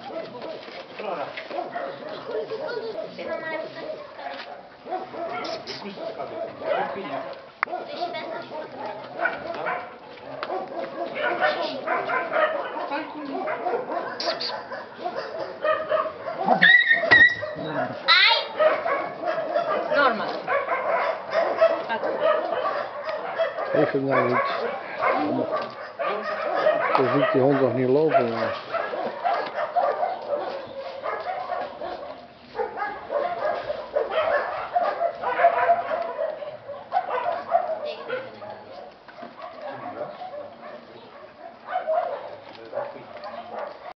Norma. Even nou iets. Zo ziet die hond nog niet lopen, maar...